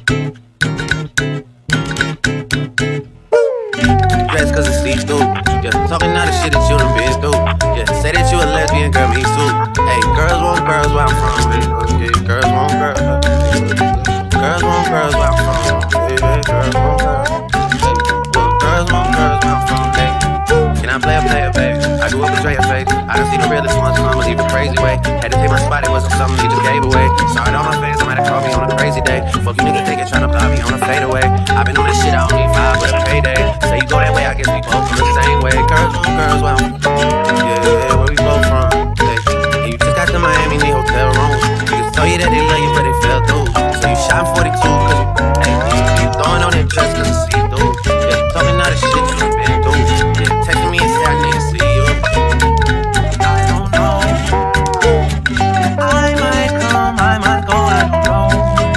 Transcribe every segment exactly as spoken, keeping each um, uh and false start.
Dress cause it's see-through. Yeah, talking all the shit that you done been through. Yeah, say that you a lesbian, girl, me too. Hey, girls want girls where I'm from. Yeah, girls want girls. Girls want girls where I'm from. Yeah, girls want girls. Hey, girls want girls where I'm from. Hey, can I play a player, baby? I grew up with Dre face. I done seen the realest ones, so I'ma leave a crazy way. Had to take my spot, it wasn't something he just gave away. Sorry to all my fans, somebody called me on a crazy day. Fuck you niggas thinking, tryna block me on a fadeaway. I've been on this shit, I don't need five with a payday. Say you go that way, I guess we both from the same way. Girls on girls, well, yeah, where we both from. Hey, and you just got to Miami, need hotel rooms. Niggas tell you that they love you, but they fell through. So you shot forty-two, cause hey, you throwing on that dress cause it's see-through. Yeah, talking all the shit you done been through. Yeah, texting me and say I need to see you. I don't know. I might come, I might go, I don't know.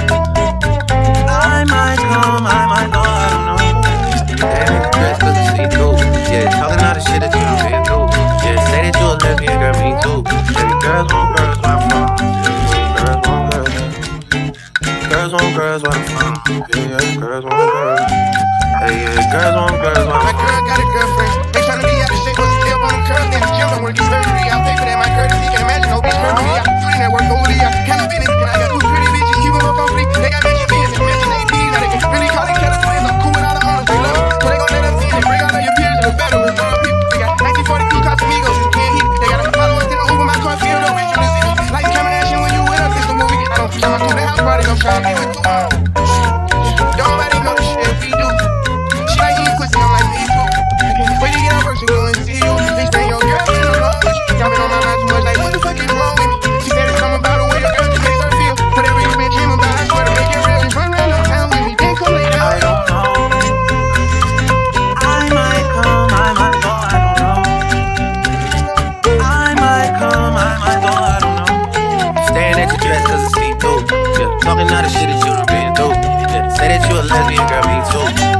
I might come, I might go, I don't know. Yeah, dress cause it's see-through. Yeah, talking all the shit that you done been through. Yeah, say that you a lesbian, girl, me too. Baby, girls want girls where I'm from. Girls want girls. Girls want girls where I'm from. Yeah, yeah, girls want girls. Hey, yeah, girls want girls where I'm from. My girl got a girlfriend. They tryna be out of shape, but still on them curves. Then the gym don't work, it's surgery. I'll pay for that, my courtesy. Can't imagine no bitch murder me. I put in that work over the year. Kind of business, and I got two pretty bitches. Keep them up on fleek. They got bitches beers and mention A Ds. Now they can really call it killer twins. I'm cool with all the honors they love. So they gon' let them see it and bring all of your peers to the better with more people. They got nineteen forty-two Casamigos, you can't heat. They got a followers to the Uber, my car field up. Bitch, you listen. Like combination when you with us, it's a movie. I don't care, I come to the house party, I'm trying to be with you. Nobody know the shit we do. She like eating pussy, I'm like me too. Wait to get out first, you go and see you. They say your girl, you don't know much. Y'all been on my mind too much, like what the fuck is wrong with me? She said it's something about the way your girl just makes her feel. Whatever you been dreaming about, I swear to make it real. You run around the town with me, then come lay down. I don't know. I might come, I might go, I don't know. I might come, I might go, I don't know. Staring at your dress cause it's see-through. Yeah, talking all the shit that you done been through. Yeah, say that you a lesbian, girl, me too.